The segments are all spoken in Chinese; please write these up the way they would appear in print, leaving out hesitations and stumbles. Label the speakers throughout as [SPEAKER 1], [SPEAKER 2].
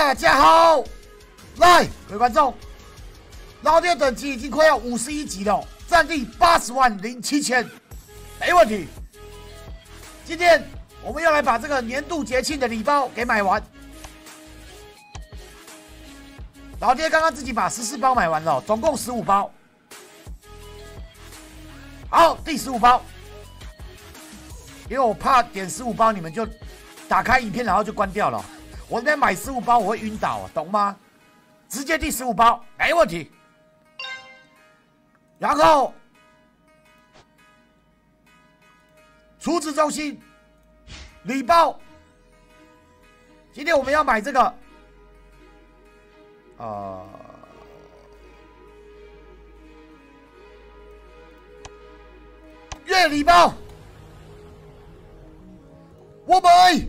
[SPEAKER 1] 大家好，来，各位观众，老爹等级已经快要51级了，战力80万零7千，没问题。今天我们要来把这个年度节庆的礼包给买完。老爹刚刚自己把14包买完了，总共15包。好，第15包，因为我怕点15包你们就打开影片然后就关掉了。我那边买15包我会晕倒，懂吗？直接第15包没问题。然后储值中心礼包，今天我们要买这个月礼包，我买。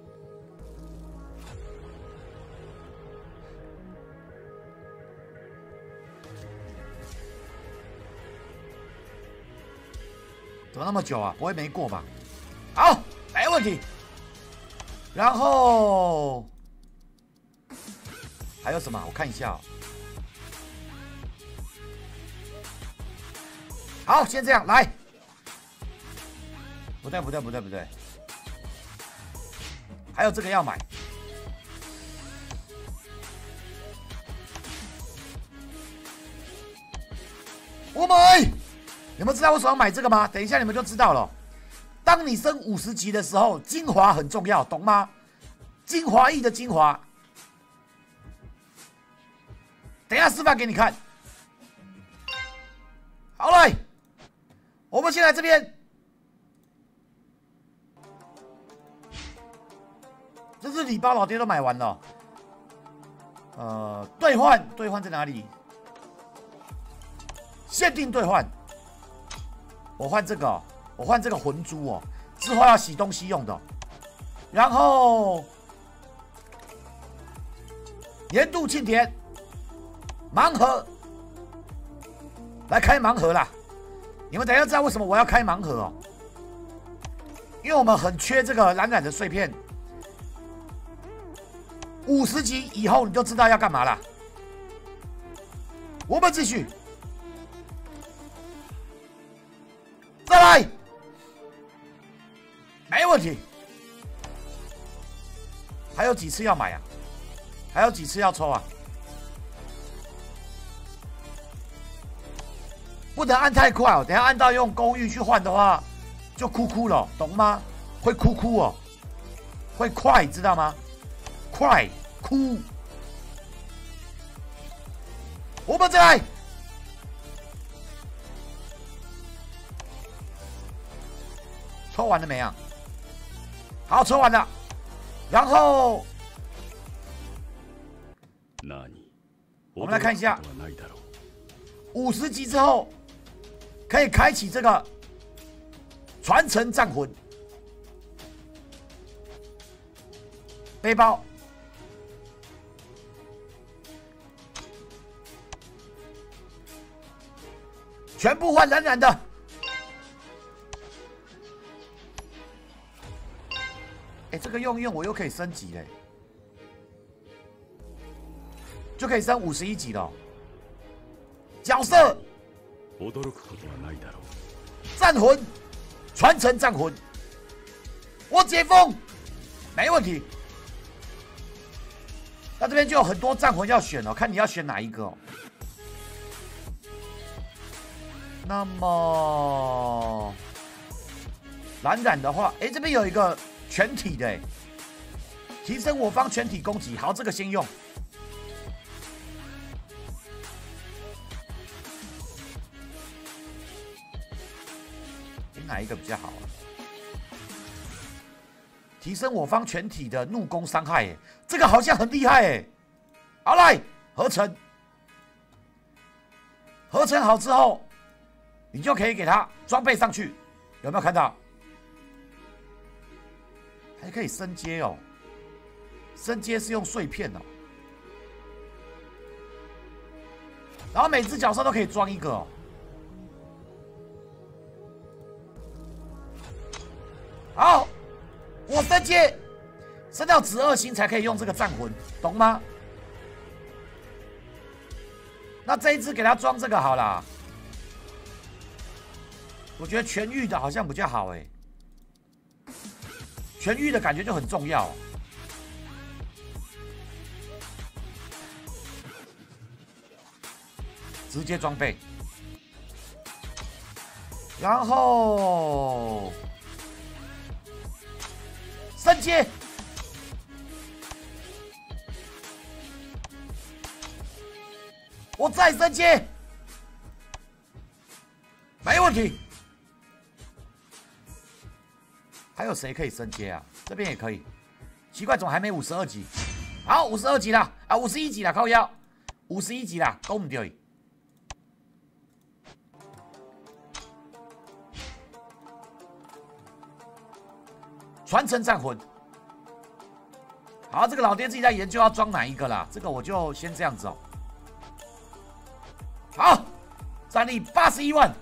[SPEAKER 1] 怎么那么久啊？不会没过吧？好，没问题。然后还有什么？我看一下哦。好，先这样来。不对，还有这个要买。我买。你们知道为什么要买这个吗？等一下你们就知道了。当你升50级的时候，精华很重要，懂吗？精华液的精华，等一下示范给你看。好嘞，我们先来这边，这是礼包，老爹都买完了。兑换在哪里？限定兑换。我换这个，我换这个魂珠哦，之后要洗东西用的。然后年度庆典盲盒，来开盲盒啦！你们等一下知道为什么我要开盲盒哦？因为我们很缺这个懒懒的碎片。50级以后你就知道要干嘛了。我们继续。再来，没问题。还有几次要买啊？还有几次要抽啊？不能按太快哦，等一下按到用公寓去换的话，就哭了，懂吗？会哭哦，会快，知道吗？快哭。我们再来。抽完了没啊？好，抽完了。然后，我们来看一下，50级之后可以开启这个传承战魂背包，全部换蓝蓝的。哎，这个用一用，我又可以升级嘞，就可以升51级了哦。角色，战魂，传承战魂，我解封，没问题。那这边就有很多战魂要选哦，看你要选哪一个哦。那么蓝染的话，哎，这边有一个。全体的，提升我方全体攻击。好，这个先用。哪一个比较好啊？提升我方全体的怒攻伤害，这个好像很厉害哎。好，来合成，合成好之后，你就可以给它装备上去，有没有看到？还可以升阶哦，升阶是用碎片哦，然后每只角色都可以装一个哦。好，我升阶，升到12星才可以用这个战魂，懂吗？ 那这一次给他装这个好了。我觉得全域的好像比较好哎，全域的感觉就很重要。直接装备，然后升阶。我再升阶，没问题。还有谁可以升阶啊？这边也可以。奇怪，怎么还没52级？好，52级啦，啊，51级啦，靠腰，51级啦，都唔对。传承战魂。好，这个老爹自己在研究要装哪一个啦，这个我就先这样子哦。好，战力81万，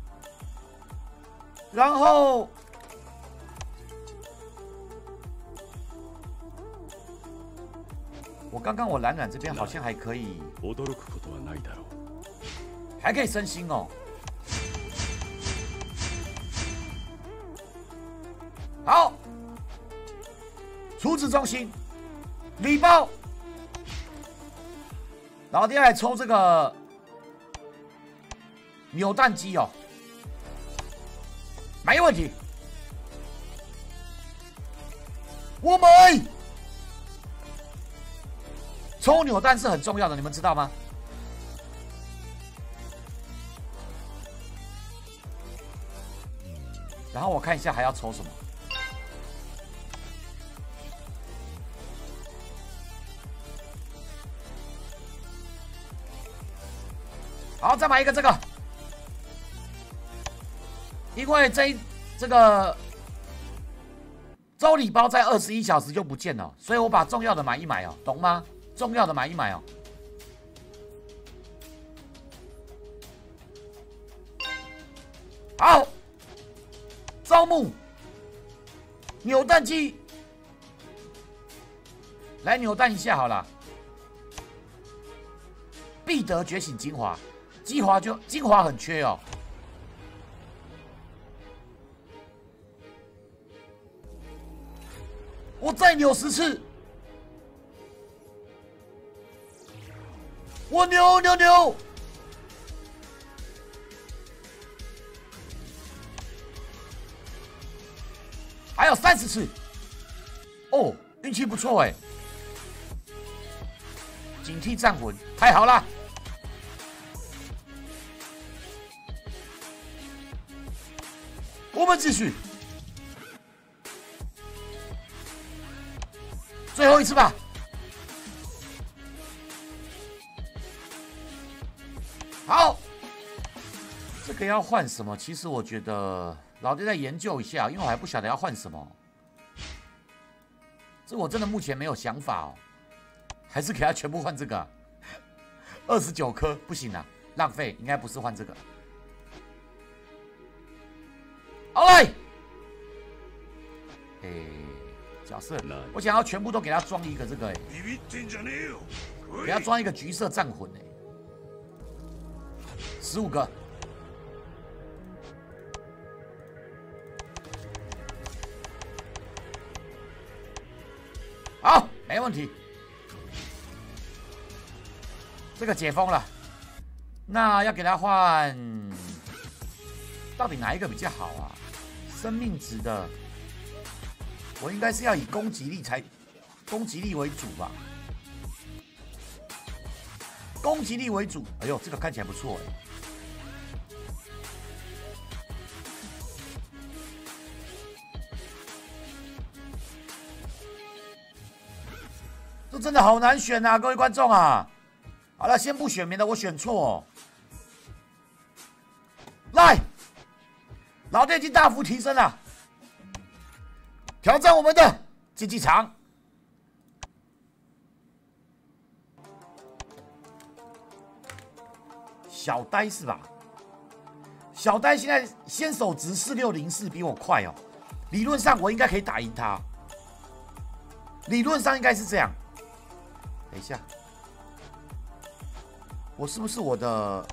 [SPEAKER 1] 然后我刚刚我冉冉这边好像还可以，还可以升星哦。好，处置中心礼包，老爹来抽这个扭蛋机哦，没问题。我们抽扭蛋是很重要的，你们知道吗？然后我看一下还要抽什么。好，再买一个这个，因为这个周礼包在21小时就不见了，所以我把重要的买一买哦，懂吗？重要的买一买哦。好，招募扭蛋机，来扭蛋一下好了。必得觉醒精华。精华很缺哦，我再扭10次，我扭，还有30次，哦，运气不错哎，警惕战魂，太好了。我们继续，最后一次吧。好，这个要换什么？其实我觉得老爹再研究一下，因为我还不晓得要换什么。这我真的目前没有想法哦，还是给他全部换这个？29颗不行啊，浪费，应该不是换这个。好嘞，角色，我想要全部都给他装一个这个，给他装一个橘色战魂，15个。好，没问题。这个解封了，那要给他换，到底哪一个比较好啊？生命值的，我应该是要以攻击力为主吧？攻击力为主。哎呦，这个看起来不错哎。这真的好难选啊，各位观众啊！好了，先不选，免得我选错。来。老爹已经大幅提升了，挑战我们的竞技场。小呆是吧？小呆现在先手值4604，比我快哦。理论上我应该可以打赢他，理论上应该是这样。等一下， 我是不是我的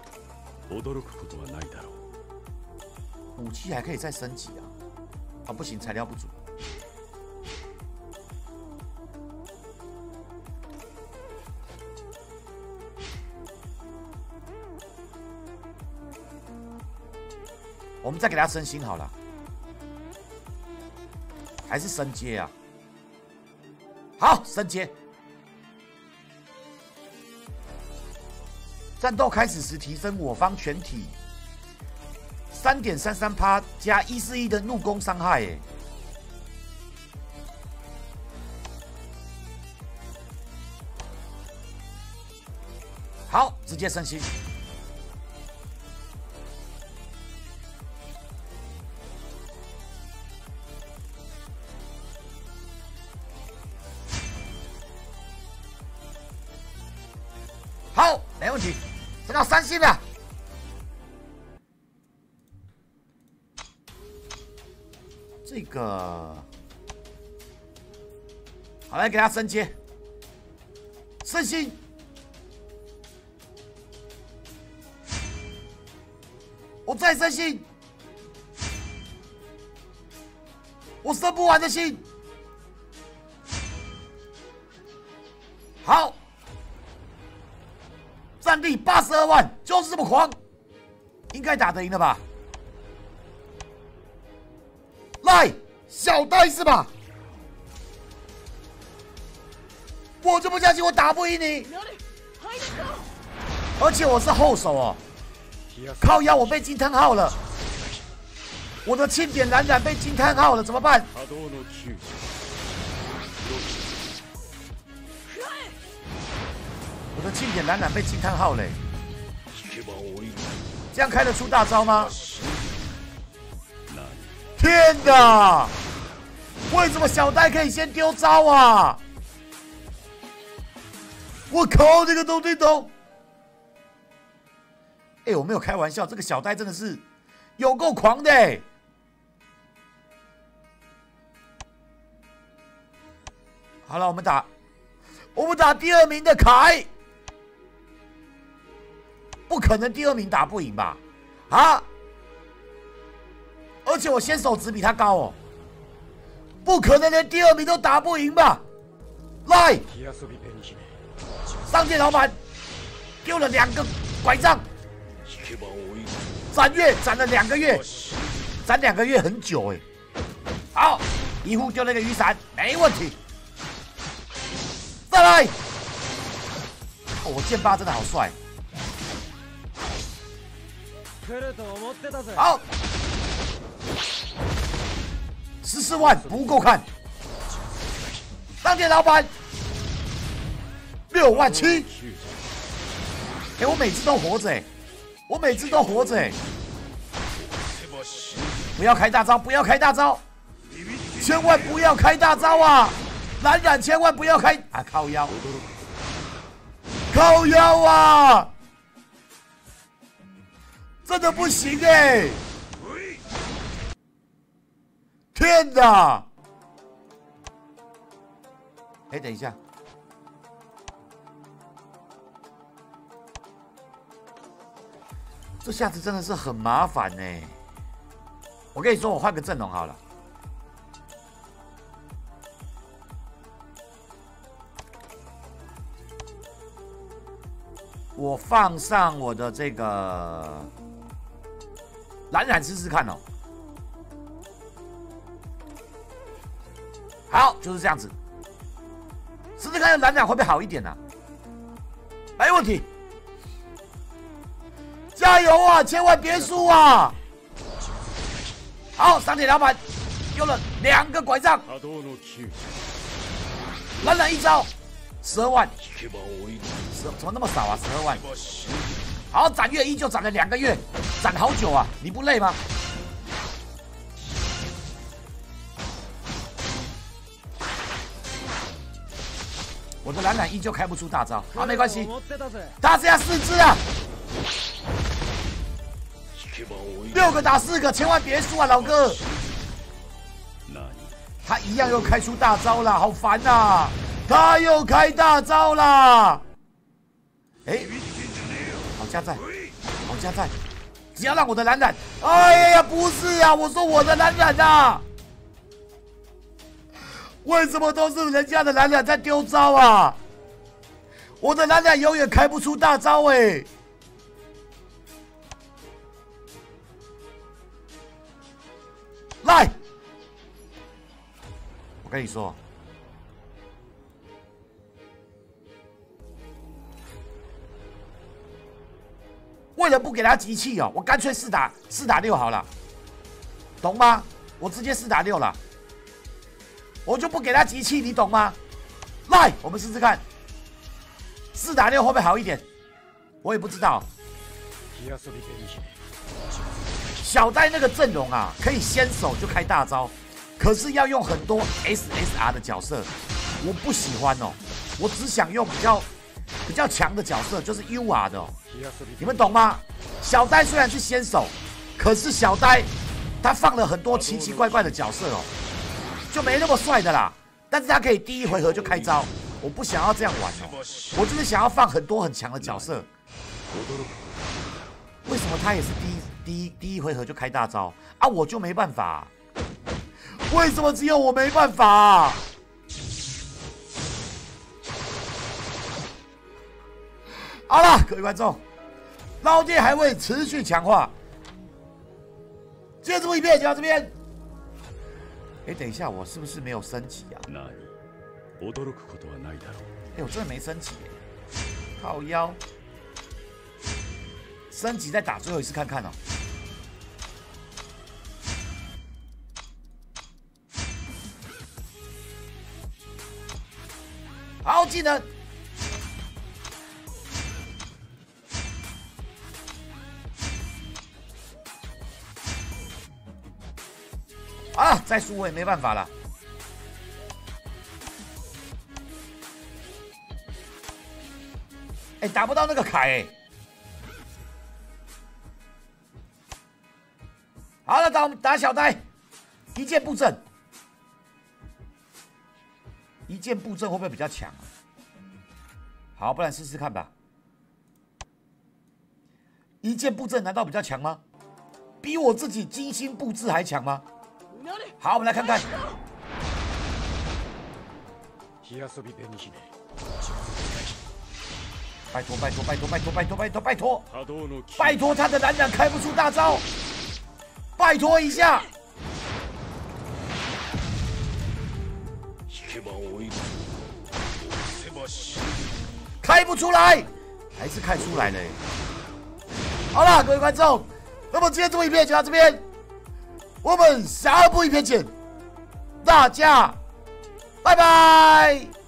[SPEAKER 1] 武器还可以再升级啊？啊，不行，材料不足。我们再给他升星好了，还是升阶啊？好，升阶。战斗开始时提升我方全体3.33%加141的怒攻伤害，哎，好，直接升星。好，没问题，升到3星了。这个，好，来给他升阶，升星。我再升星，我升不完的星。好。战力82万，就是这么狂，应该打得赢了吧？来，小呆是吧？我就不相信我打不赢你，而且我是后手哦，靠腰我被惊叹号了，我的庆典冉冉被惊叹号了，怎么办？我的庆典冉冉被惊叹号嘞，这样开得出大招吗？天哪！为什么小呆可以先丢招啊？我靠，这个东西懂！哎，我没有开玩笑，这个小呆真的是有够狂的哎！好了，我们打第2名的凯。不可能第2名打不赢吧？啊！而且我先手值比他高哦，不可能连第2名都打不赢吧？来，商店老板丢了2个拐杖，攒月攒了2个月，攒2个月很久哎。好，一户丢了一个雨伞，没问题。再来，哦，我剑霸真的好帅。好，14万不够看。商店老板6万7，哎，我每次都活着哎，我每次都活着哎！不要开大招，不要开大招，千万不要开大招啊！冉冉千万不要开啊！靠腰，靠腰啊！真的不行哎！天哪！哎，等一下，这下子真的是很麻烦呢。我跟你说，我换个阵容好了。我放上我的这个冉冉试试看哦。好，就是这样子。试试看冉冉会不会好一点呢？没问题。加油啊！千万别输啊！好，商店老板丢了2个拐杖，冉冉一招12万，怎么那么少啊？12万。好，攒月依旧攒了2个月，攒好久啊！你不累吗？我的冉冉依旧开不出大招，好，没关系，他只要4只啊，6个打4个，千万别输啊，老哥！他一样又开出大招了，好烦呐！他又开大招啦！哎， 家在，好家在，只要让我的蓝染，哎呀，不是啊，我说我的蓝染啊，为什么都是人家的蓝染在丢招啊？我的蓝染永远开不出大招哎。来，我跟你说。为了不给他集气哦，我干脆4打6好了，懂吗？我直接4打6了，我就不给他集气，你懂吗？来，我们试试看，4打6会不会好一点？我也不知道。小呆那个阵容啊，可以先手就开大招，可是要用很多 SSR 的角色，我不喜欢哦，我只想用比较强的角色，就是 UR 的哦。你们懂吗？小呆虽然是先手，可是小呆他放了很多奇奇怪怪的角色哦，就没那么帅的啦。但是他可以第一回合就开招，我不想要这样玩哦，我就是想要放很多很强的角色。为什么他也是第一回合就开大招啊？我就没办法，为什么只有我没办法？好了，各位观众，老爹还会持续强化。今天这部影片就到这边。哎，等一下，我是不是没有升级啊？哎，我真的没升级耶，靠腰。升级再打最后一次看看哦。好，技能。啊，再输我也没办法了。哎，打不到那个凯哎。好了，打小呆，一剑布阵，一剑布阵会不会比较强啊？好，不然试试看吧。一剑布阵难道比较强吗？比我自己精心布置还强吗？好，我们来看看。拜托拜托拜托拜托拜托拜托拜托拜托，他的蓝染开不出大招，拜托一下。开不出来，还是开出来了。好了，各位观众，那么今天这部影片就到这边，我们下部影片见，大家拜拜。